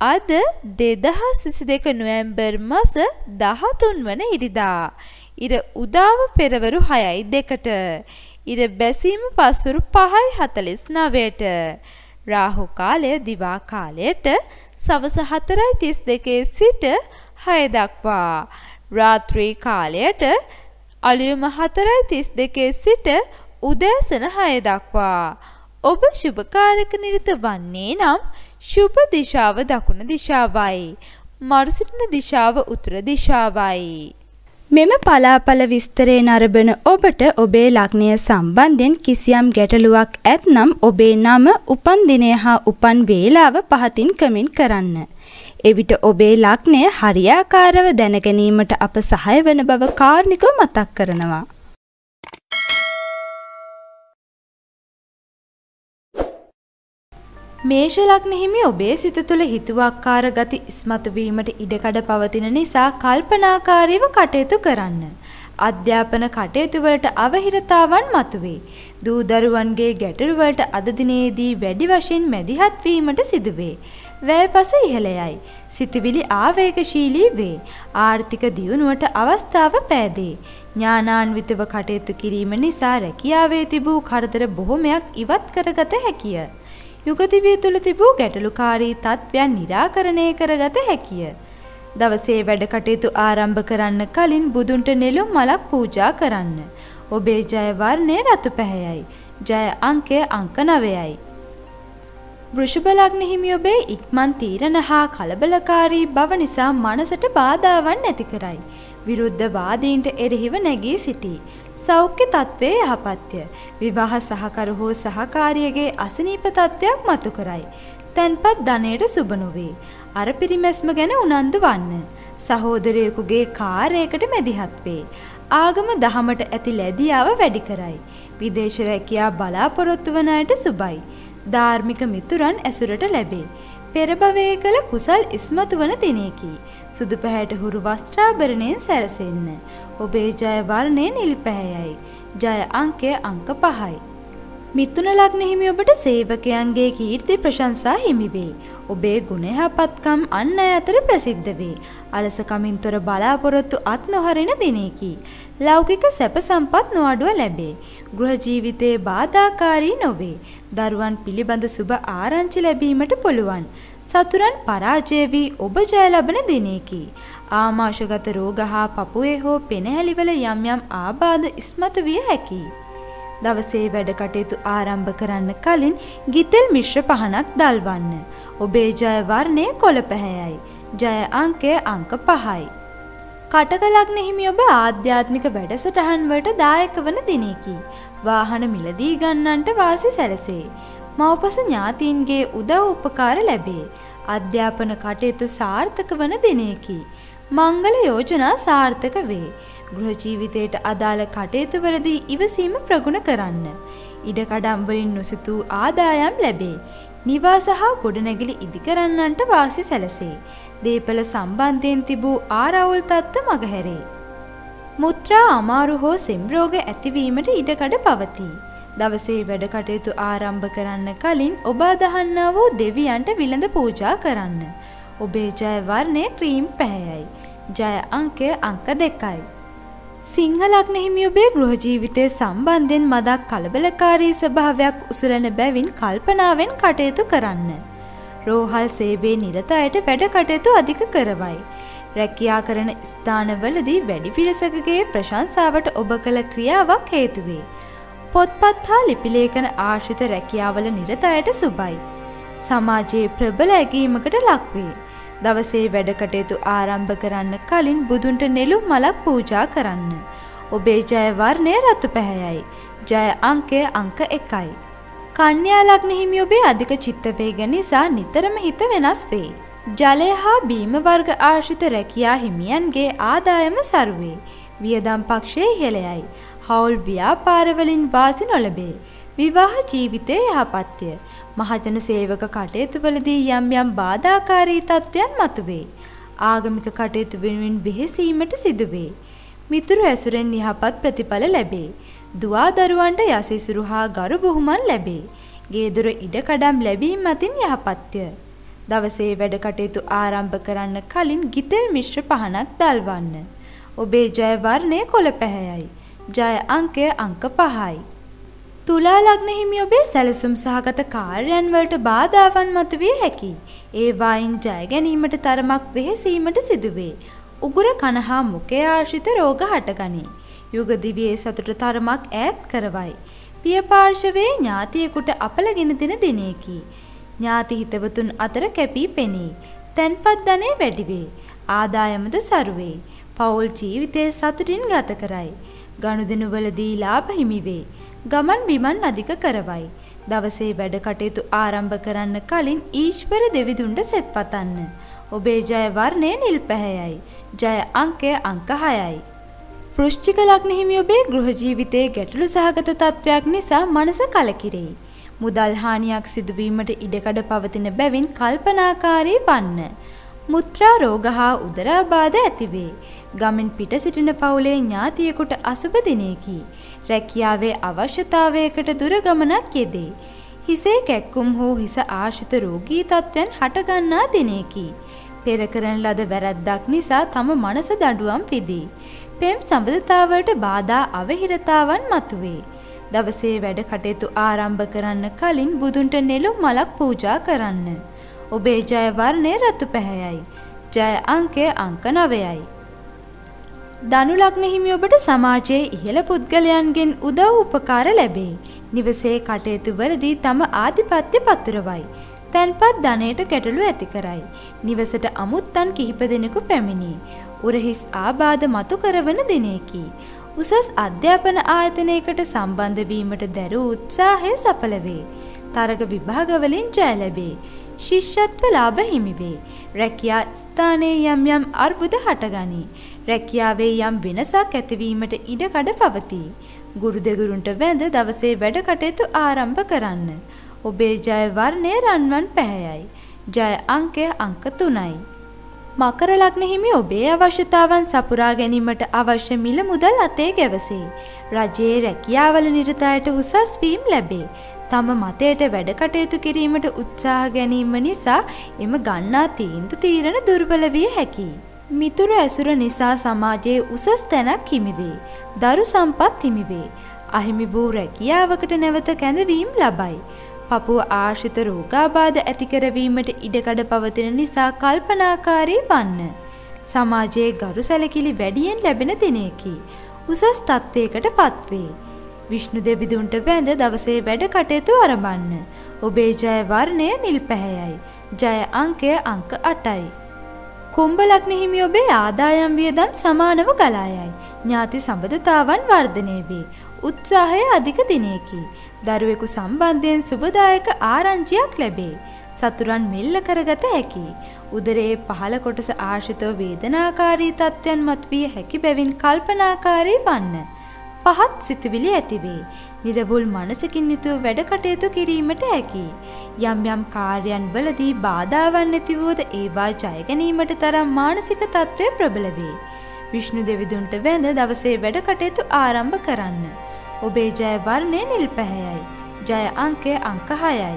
අද 2022 නොවැම්බර් මාස 13 වන ඉරිදා. ඉර උදාව පෙරවරු 6:02ට. ඉර බැසීම පස්වරු 5:49ට. රාහු කාලය දිවා කාලයට සවස 4:32 සිට 6 දක්වා. රාත්‍රී කාලයට අලුයම 4:32 සිට උදෑසන 6 දක්වා. ඔබ ශුභකාරක නිරත වන්නේ නම් ශුභ දිශාව දකුණු දිශාවයි. මරු සිටින දිශාව උතුර දිශාවයි. මෙම පලාපල විස්තරේ නරඹන ඔබට ඔබේ ලග්නය සම්බන්ධයෙන් කිසියම් ගැටලුවක් ඇතනම් ඔබේ නම, උපන් දිනය හා උපන් වේලාව පහතින් කමෙන්ට් කරන්න. එවිට ඔබේ ලග්නය හරියාකාරව දැන ගැනීමට අප සහාය වන බව කාරුණිකව මතක් කරනවා. මේෂ ලග්න හිමි ඔබේ සිත තුළ හිතුවක්කාර ගති ඉස්මතු වීමට ඉඩකඩ පවතින නිසා කල්පනාකාරීව කටයුතු කරන්න. අධ්‍යාපන කටයුතු වලට අවහිරතාවන් මතුවේ. දූ දරුවන්ගේ ගැටලු වලට අද දිනේදී වැඩි වශයෙන් මැදිහත් වීමට සිදුවේ. වැයපස ඉහළයයි. සිතවිලි ආවේගශීලී වේ. ආර්ථික දියුණුවට අවස්ථාව පෑදේ. ඥානාන්විතව කටයුතු කිරීම නිසා රැකියාවේ තිබූ කරදර බොහොමයක් ඉවත් කරගත හැකිය. යුගදිවිය තුළ තිබූ ගැටලුකාරී තත්ත්වයන් නිරාකරණය කරගත හැකිය. දවසේ වැඩ කටයුතු ආරම්භ කරන්න කලින් බුදුන්ට නෙළුම් මලක් පූජා කරන්න. ඔබේ ජය වර්ණය රතු පැහැයයි. ජය අංකය අංක 9යි. වෘෂභ ලග්න හිමි ඔබේ ඉක්මන් තීරණ හා කලබලකාරී බව නිසා මනසට බාධාවන් ඇති කරයි. විරුද්ධ වාදීන්ට එරෙහිව නැගී සිටී. සෞඛ්‍ය තත්ත්වයේ යහපත්ය. විවාහ සහකරු හෝ සහකාරියගේ අසනීප තත්ත්වයක් මතු කරයි. තැන්පත් ධනයට සුබ නොවේ. අර පිරිමැස්ම ගැන උනන්දු වන්න. සහෝදරයෙකුගේ කාර්යයකට මැදිහත් වේ. ආගම දහමට ඇති ලැබියාව වැඩි කරයි. විදේශ රැකියා බලාපොරොත්තු වන අයට සුබයි. ධාර්මික මිතුරන් ඇසුරට ලැබේ. පෙර භවයේ කළ කුසල් ඉස්මතු වන දිනයකි. සුදු පැහැයට හුරු වස්ත්‍රාභරණයෙන් සැරසෙන්න. ඔබේ ජය වර්ණය නිල් පැහැයයි. ජය අංකය අංක 5යි. මිථුන ලග්න හිමි ඔබට සේවකයන්ගේ කීර්ති ප්‍රශංසා හිමි වේ. ඔබේ ගුණ යහපත්කම් අන් අය අතර ප්‍රසිද්ධ වේ. අලසකමින් තොර බලාපොරොත්තු අත් නොහරින දිනයකි. ලෞකික සැප සම්පත් නොඅඩුව ලැබේ. ගෘහ ජීවිතයේ බාධාකාරී නොවේ. දරුවන් පිළිබඳ සුබ ආරංචි ලැබීමට පුළුවන්. සතුරන් පරාජය වී ඔබ ජය ලබන දිනයකි. ආමාශගත රෝග හා පපුවේ හෝ පෙනහැලිවල යම් යම් ආබාධ ඉස්මතු විය හැකියි. දවසේ වැඩ කටයුතු ආරම්භ කරන්න කලින් ගිතෙල් මිශ්‍ර පහනක් දල්වන්න. ඔබේ ජය වර්ණය කොළ පැහැයයි. ජය අංකය අංක 5යි. කටක ලග්න හිමි ඔබ ආධ්‍යාත්මික වැඩසටහන් වලට දායක වන දිනයකි. වාහන මිලදී ගන්නන්ට වාසි සැලසේ. මව්පස ඥාතීන්ගේ උදව් උපකාර ලැබේ. අධ්‍යාපන කටයුතු සාර්ථක වන දිනයකි. මංගල යෝජනා සාර්ථක වේ. ගෘහ ජීවිතයට අදාළ කටයුතු වලදී ඉවසීම ප්‍රගුණ කරන්න. ඉඩකඩම් වලින් නොසිතූ ආදායම් ලැබේ. නිවාස හා ගොඩනැගිලි ඉදිකරන්නන්ට වාසි සැලසේ. දේපල සම්බන්ධයෙන් තිබූ ආරවුල් තත්ත්ව මගහැරේ. මුත්‍රා අමාරු හෝ සෙම් රෝග ඇතිවීමට ඉඩකඩ පවතී. දවසේ වැඩ කටයුතු ආරම්භ කරන්න කලින් ඔබ අදහන්නා වූ දෙවියන්ට විලඳ පූජා කරන්න. ඔබේ ජය වර්ණය ක්‍රීම් පැහැයයි. ජය අංකය අංක 2යි. සිංහ ලග්න හිමි ඔබේ ගෘහ ජීවිතයේ සම්බන්ධයෙන් මදක් කලබලකාරී ස්වභාවයක් උසුලන බැවින් කල්පනාවෙන් කටයුතු කරන්න. රෝහල් සේවයේ නිරත අයට වැඩ කටයුතු අධික කරවයි. රැකියා කරන ස්ථානවලදී වැඩි පිරිසකගේ ප්‍රශංසාවට ඔබ කළ ක්‍රියාවක් හේතු වේ. පොත්පත් හා ලිපිලේඛන ආශ්‍රිත රැකියාවල නිරත අයට සුබයි. සමාජයේ ප්‍රබල ඇගීමකට ලක්වේ. දවසේ වැඩ කටයුතු ආරම්භ කරන්න කලින් බුදුන්ට නෙළුම් මලක් පූජා කරන්න. ඔබේ ජය වර්ණය රතු පැහැයයි. ජය අංකය අංක 1යි. කන්‍යා ලග්න හිමි ඔබේ අධික චිත්ත වේග නිසා නිතරම හිත වෙනස් වේ. ජලය හා බීම වර්ග ආශ්‍රිත රැකියා හිමියන්ගේ ආදායම සරුවේ. වියදම් පක්ෂයේ ඉහළයයි. හවුල් ව්‍යාපාරවලින් වාසි නොලැබේ. විවාහ ජීවිතයේ යහපත්ය. මහජන සේවක කටයුතුවලදී යම් යම් බාධාකාරී තත්ත්වයන් මතුවේ. ආගමික කටයුතු වෙනුවෙන් වෙහෙසීමට සිදුවේ. මිතුරු ඇසුරෙන් යහපත් ප්‍රතිඵල ලැබේ. දුවා දරුවන්ට යසිසුරු හා ගරු බුහුමන් ලැබේ. ගේදොර ඉඩකඩම් ලැබීම මතින් යහපත්ය. දවසේ වැඩ කටයුතු ආරම්භ කරන්න කලින් ගිතෙල් මිශ්‍ර පහනක් දල්වන්න. ඔබේ ජය වර්ණය කොළ පැහැයයි. ජය අංකය අංක 5යි. තුලා ලග්න හිමි ඔබේ සැලසුම් සහගත කාර්යයන් වලට බාධාවන් මතුවිය හැකියි. ඒ වයින් ජය ගැනීමට තරමක් වෙහෙසීමට සිදුවේ. උගුර කන හා මුඛය ආශ්‍රිත රෝග හටගනී. යුග දිවියේ සතුට තරමක් ඈත් කරවයි. පිය පාර්ශවයේ ඥාතියෙකුට අපලගෙන දෙන දිනයකි. ඥාති හිතවතුන් අතර කැපී පෙනී. තැන්පත් ධනෙ වැඩි වේ. ආදායමද සරු වේ. පෞල් ජීවිතයේ සතුටින් ගත කරයි. ගනුදෙනුවලදී ලාභ හිමි වේ. ගමන් බිමන් අධික කරවයි. දවසේ වැඩ කටයුතු ආරම්භ කරන්න කලින් ඊශ්වර දෙවිඳුන්ට සෙත් පතන්න. ඔබේ ජය වර්ණය නිල් පැහැයයි. ජය අංකය අංක 6යි. වෘශ්චික ලග්න හිමි ඔබේ ගෘහ ජීවිතයේ ගැටලු සහගත තත්වයක් නිසා මනස කලකිරෙයි. මුදල් හානියක් සිදුවීමට ඉඩකඩ පවතින බැවින් කල්පනාකාරී වන්න. මුත්‍රා රෝග හා උදරාබාධ ඇතිවේ. ගමෙන් පිට සිටින පවුලේ ඥාතියෙකුට අසුබ දිනයකි. රැකියාවේ අවශ්‍යතාවයකට දුර ගමනක් යෙදේ. හිසේ කැක්කුම් හෝ හිස ආශ්‍රිත රෝගී තත්ත්වයන් හටගන්නා දිනයකි. පෙර කරන ලද වැරැද්දක් නිසා තම මනස දඬුවම් විදී. පෙම් සම්බන්ධතාවලට බාධා අවහිරතාවන් මතුවේ. දවසේ වැඩ කටයුතු ආරම්භ කරන්න කලින් බුදුන්ට නෙළුම් මලක් පූජා කරන්න. ඔබේ ජය වර්ණය රතු පැහැයයි. ජය අංකය අංක 9යි. ධනු ලග්න හිමි ඔබට සමාජයේ ඉහළ පුද්ගලයන්ගෙන් උදව් උපකාර ලැබේ. නිවසේ කටයුතු වලදී තම ආධිපත්‍ය පතුරවයි. තැන්පත් ධනයට ගැටලු ඇති කරයි. නිවසට අමුත්තන් කිහිප දෙනෙකු පැමිණි. උරහිස් ආබාධ මතු කරවන දිනයකි. උසස් අධ්‍යාපන ආයතනයකට සම්බන්ධ වීමට දැරූ උත්සාහය සඵල වේ. තරග විභාගවලින් ජය ලැබේ. ශිෂ්‍යත්ව ලාභ හිමි වේ. රැකියා ස්ථානයේ යම් යම් අර්බුද හටගනී. රැකියාවේ යම් වෙනසක් ඇතිවීමට ඉඩකඩ පවතී. ගුරු දෙගුරුන්ට වැඳ දවසේ වැඩ කටයුතු ආරම්භ කරන්න. ඔබේ ජය වර්ණය රන්වන් පැහැයයි. ජය අංකය අංක 3යි. මකර ලග්න හිමි ඔබේ අවශ්‍යතාවන් සපුරා ගැනීමට අවශ්‍ය මිල මුදල් අතේ ගැවසේ. රජයේ රැකියාවල නිරත අයට උසස් වීම ලැබේ. තම මතයට වැඩ කටයුතු කිරීමට උත්සාහ ගැනීම නිසා එම ගන්නා තීන්දුව දුර්වල විය හැකියි. මිතුරු ඇසුර නිසා සමාජයේ උසස් තැනක් හිමි වේ. දරු සම්පත් හිමි වේ. අහිමි වූ රැකියාවකට නැවත කැඳවීම ලබයි. පපුව ආශ්‍රිත රෝගාබාධ ඇති කරවීමට ඉඩකඩ පවතින නිසා කල්පනාකාරී වන්න. සමාජයේ ගරු සැලකිලි වැඩියෙන් ලැබෙන දිනයකි. උසස් තත්වයකට පත්වේ. විෂ්ණු දෙවිඳුන්ට වැඳ දවසේ වැඩ කටයුතු ආරම්භන්න. ඔබේ ජය වර්ණය නිල් පැහැයයි. ජය අංකය අංක 8යි. කුම්භ ලග්න හිමි ඔබේ ආදායම් වියදම් සමානව ගලා යයි. ඥාති සම්බන්ධතාවන් වර්ධනය වේ. උත්සාහය අධික දිනයකි. දරුවෙකු සම්බන්ධයෙන් සුබදායක ආරංචියක් ලැබේ. සතුරන් මෙල්ල කරගත හැකි. උදරයේ පහළ කොටස ආශ්‍රිතව වේදනාකාරී තත්ත්වයන් මතුවිය හැකි බැවින් කල්පනාකාරී වන්න. පහත් සිතුවිලි ඇතිවේ. නිරවුල් මනසකින් යුතුව වැඩ කටයුතු කිරීමට හැකි. යම් යම් කාර්යයන් වලදී බාධාවන් ඇති වුවද ඒවා ජය ගැනීමට තරම් මානසික තත්ත්වය ප්‍රබල වේ. විෂ්ණු දෙවිඳුන්ට වැඳ දවසේ වැඩ කටයුතු ආරම්භ කරන්න. ඔබේ ජය වර්ණය නිල් පැහැයයි. ජය අංකය අංක 6යි.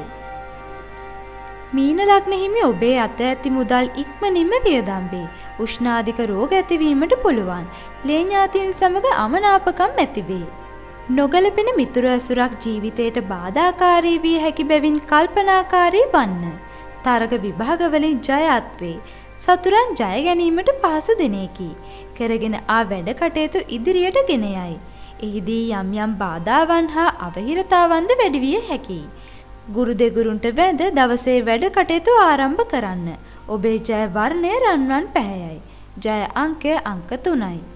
මීන ලග්න හිමි ඔබේ අත ඇති මුදල් ඉක්මනින්ම වියදම් වේ. උෂ්ණාධික රෝග ඇතිවීමට පුළුවන්. ලේ ඥාතීන් සමග අමනාපකම් ඇතිවේ. නොගැලපෙන මිතුරු ඇසුරක් ජීවිතයට බාධාකාරී විය හැකි බැවින් කල්පනාකාරී වන්න. තරග විභාගවලින් ජයත් වේ. සතුරන් ජය ගැනීමට පහසු දිනයකි. කරගෙන ආ වැඩ කටයුතු ඉදිරියට ගෙන යයි. එහිදී යම් යම් බාධාවන් හා අවහිරතාවන්ද වැඩි විය හැකියි. ගුරු දෙගුරුන්ට වැඳ දවසේ වැඩ කටයුතු ආරම්භ කරන්න. ඔබේ ජය වර්ණය රන්වන් පැහැයයි. ජය අංකය අංක 3යි.